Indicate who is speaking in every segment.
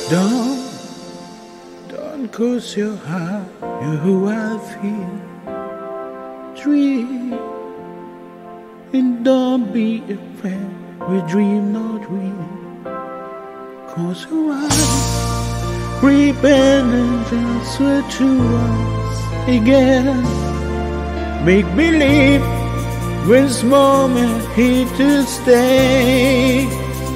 Speaker 1: Don't close your heart, you're who I feel. Dream, and don't be afraid, we dream not real. Close your eyes, repent and swear to us again. Make believe this moment here to stay.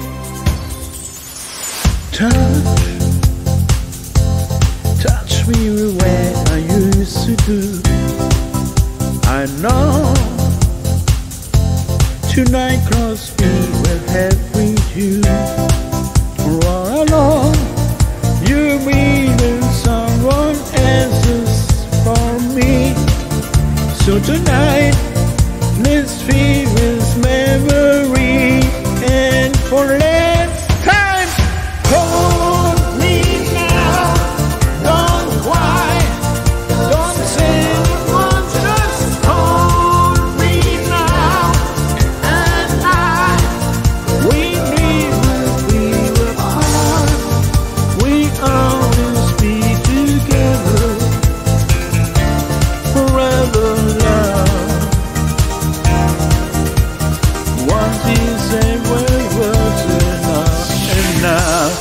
Speaker 1: Touch me the way I used to do. I know tonight close me will have with you. All alone, you mean someone else's for me. So tonight, let's feel this memory and for last time. Hold me now, don't cry, don't say one, just hold me now. And we never be apart, we always be together forever, love. Once you say well, was enough.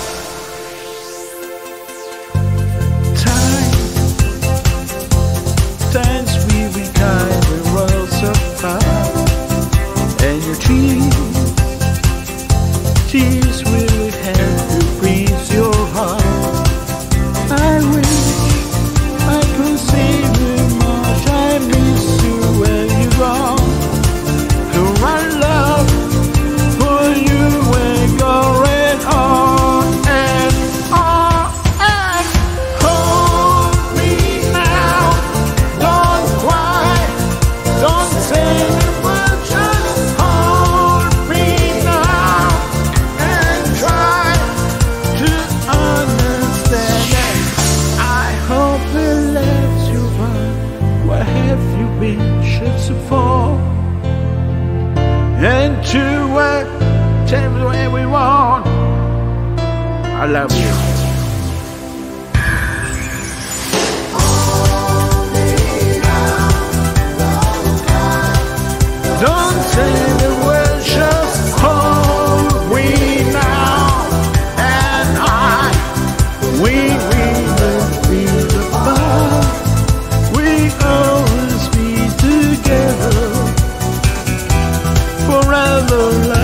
Speaker 1: Times we retire the worlds apart, and your tears will help you breathe your heart. I wish I could say how much I miss you when you're gone. To run love for you when going on and on. And hold me now, don't cry, don't say a word, just hold me now and try to understand it. I hope it lets you run. Where have you been? Should fall and to what tell me where we want. I love you. Don't say the word, just hold me now. And we will be apart, we always be together forever.